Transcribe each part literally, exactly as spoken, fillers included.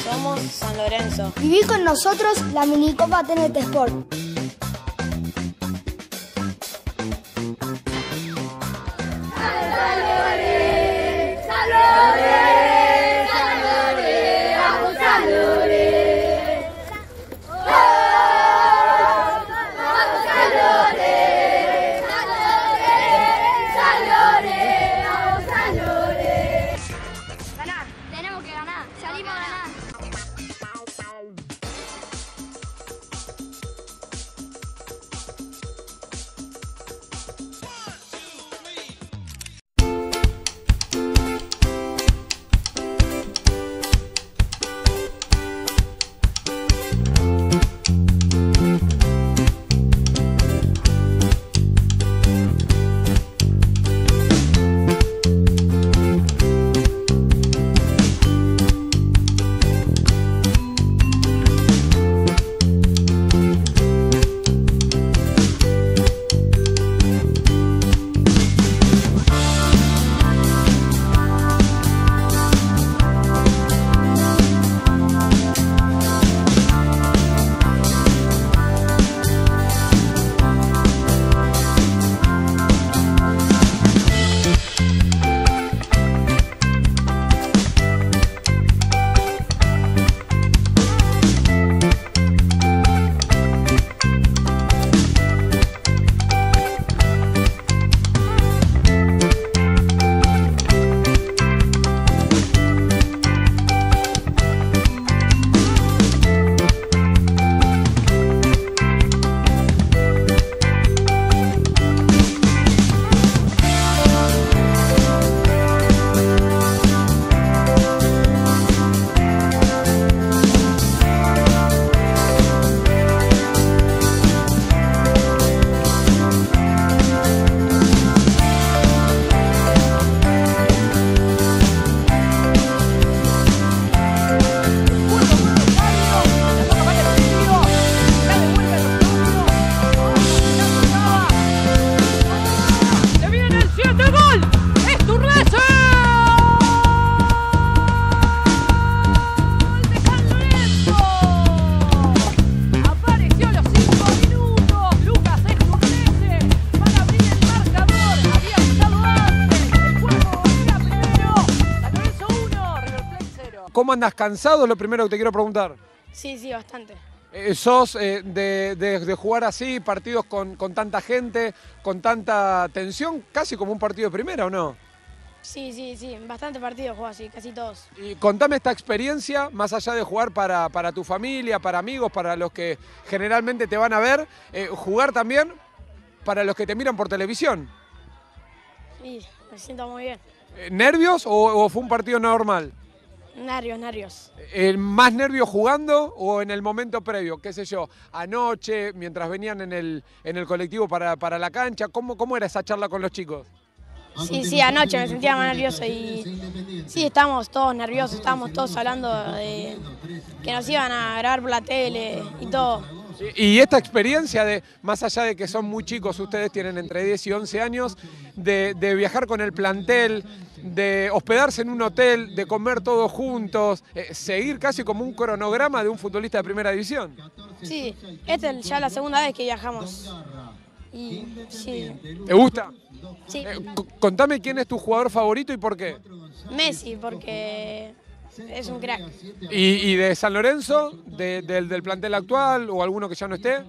Somos San Lorenzo. Viví con nosotros la minicopa T N T Sport. ¿Cómo andas? ¿Cansado? Es lo primero que te quiero preguntar. Sí, sí, bastante. Eh, ¿Sos eh, de, de, de jugar así, partidos con, con tanta gente, con tanta tensión, casi como un partido de primera, o no? Sí, sí, sí, bastante partidos juego así, casi todos. Y contame esta experiencia, más allá de jugar para, para tu familia, para amigos, para los que generalmente te van a ver, eh, jugar también para los que te miran por televisión. Sí, me siento muy bien. Eh, ¿Nervios o, o fue un partido normal? Nervios, nervios. ¿El más nervios jugando o en el momento previo? ¿Qué sé yo? Anoche, mientras venían en el, en el colectivo para, para la cancha, ¿cómo, ¿cómo era esa charla con los chicos? Sí, sí, anoche me sentía más nervioso y sí, estábamos todos nerviosos, estábamos todos hablando de que nos iban a grabar por la tele y todo. Y esta experiencia de, más allá de que son muy chicos, ustedes tienen entre diez y once años, de, de viajar con el plantel, de hospedarse en un hotel, de comer todos juntos, eh, seguir casi como un cronograma de un futbolista de primera división. Sí, esta es ya la segunda vez que viajamos. Y sí. ¿Te gusta? Sí. Eh, contame quién es tu jugador favorito y por qué. Messi, porque es un crack. ¿Y, y de San Lorenzo, de, del, del plantel actual o alguno que ya no esté?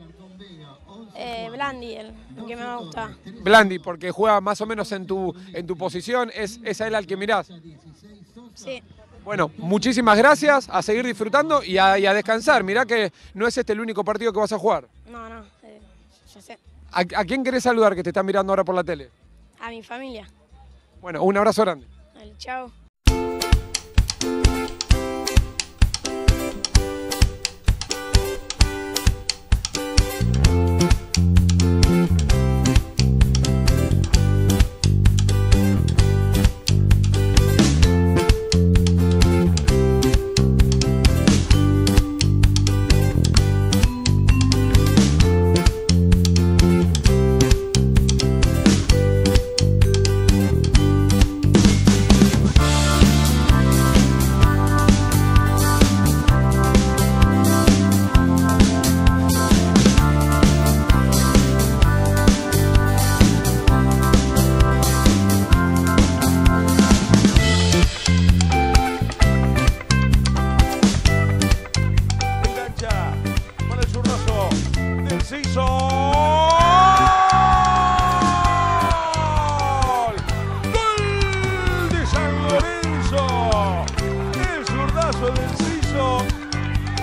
Eh, Blandi, el, el que me gusta. Blandi, porque juega más o menos en tu, en tu posición, ¿es, es a él al que mirás? Sí. Bueno, muchísimas gracias, a seguir disfrutando y a, y a descansar. Mirá que no es este el único partido que vas a jugar. No, no, eh, ya sé. ¿A, ¿A quién querés saludar que te están mirando ahora por la tele? A mi familia. Bueno, un abrazo grande. Chao.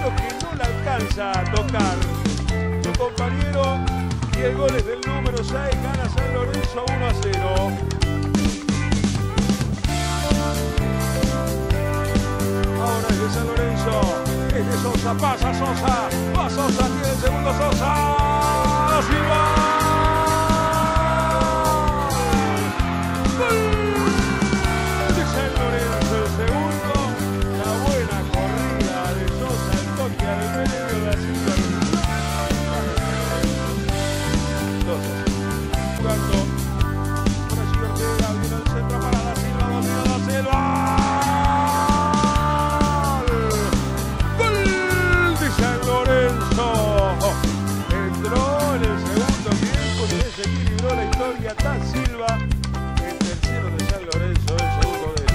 Creo que no la alcanza a tocar su compañero. Y el gol es del número seis, gana San Lorenzo uno a cero. Ahora es de San Lorenzo, es de Sosa, pasa Sosa, va Sosa, tiene el segundo Sosa, Silva. ¡Gol de San Lorenzo el segundo! La buena corrida de Sosa, el toque al medio de la Silva. Jugando por allí Ortega, viene el centro para la Silva, domina la Silva. ¡Gol de San Lorenzo! Entró en el segundo tiempo y desequilibró la historia. Da Silva, el tercero de San Lorenzo, el segundo de él.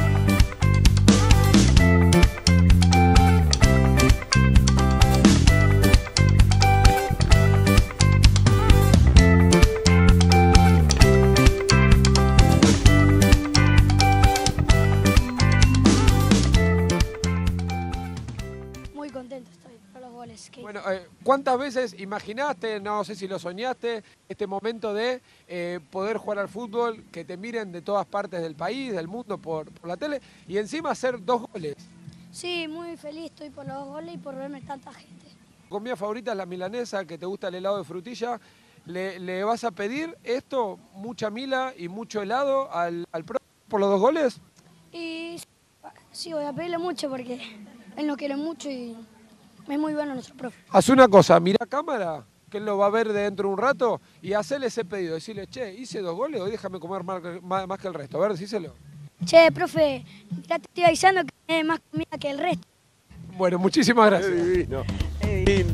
Bueno, eh, ¿cuántas veces imaginaste, no sé si lo soñaste, este momento de eh, poder jugar al fútbol, que te miren de todas partes del país, del mundo, por, por la tele, y encima hacer dos goles? Sí, muy feliz estoy por los dos goles y por verme tanta gente. Tu comida favorita es la milanesa, que te gusta el helado de frutilla. ¿Le, le vas a pedir esto, mucha mila y mucho helado al, al pro por los dos goles? Y sí, voy a pedirle mucho porque él nos quiere mucho y es muy bueno nuestro profe. Haz una cosa, mira a cámara, que él lo va a ver de dentro de un rato, y hacerle ese pedido, decirle, che, hice dos goles, hoy déjame comer más, más, más que el resto. A ver, decíselo. Che, profe, ya te estoy avisando que tiene más comida que el resto. Bueno, muchísimas gracias. Es divino. Es divino.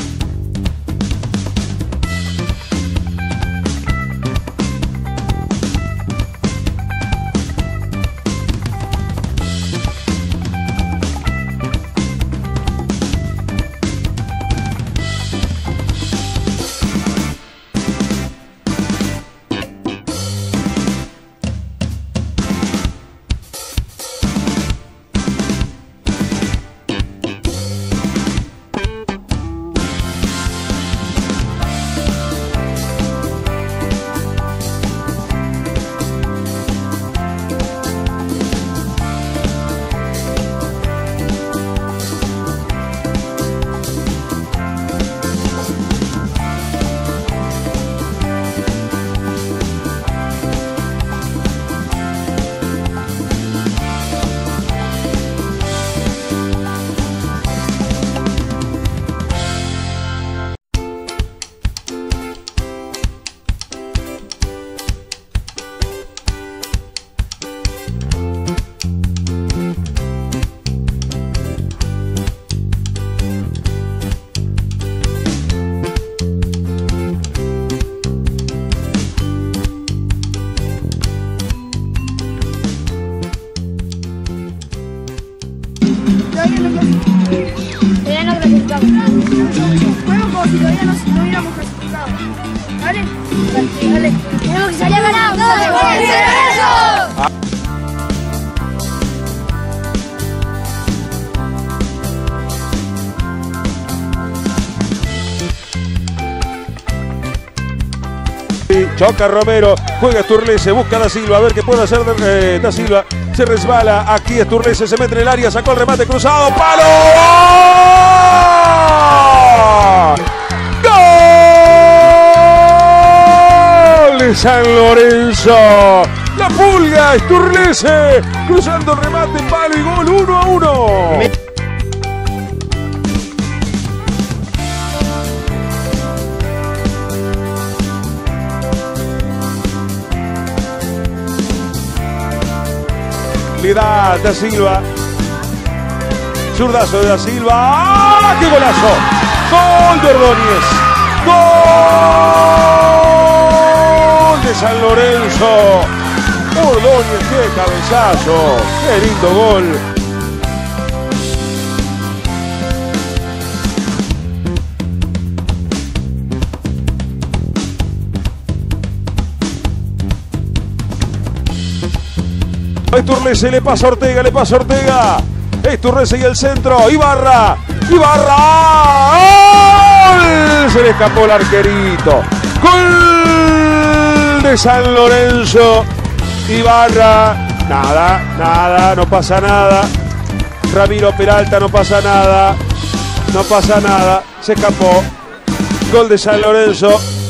Todavía no clasificamos. Juego como si todavía no, no hubiéramos clasificado. ¿Vale? Dale. Tenemos que salir a ganar. ¡No! Choca Romero, juega Sturlese, busca a Da Silva, a ver qué puede hacer eh, Da Silva. Se resbala, aquí Sturlese, se mete en el área, sacó el remate cruzado, ¡palo! ¡Gol de San Lorenzo! La pulga, Sturlese, cruzando el remate, palo y gol, uno a uno. Le da Da Silva, zurdazo de Da Silva, ¡ah! ¡Qué golazo! ¡Gol de Ordóñez! ¡Gol de San Lorenzo! Ordóñez, qué cabezazo, qué lindo gol. Sturlese, le pasa a Ortega, le pasa a Ortega. Esturrese y el centro. Ibarra. Ibarra. ¡Gol! Se le escapó el arquerito. Gol de San Lorenzo. Ibarra. Nada, nada, no pasa nada. Ramiro Peralta, no pasa nada. No pasa nada. Se escapó. Gol de San Lorenzo.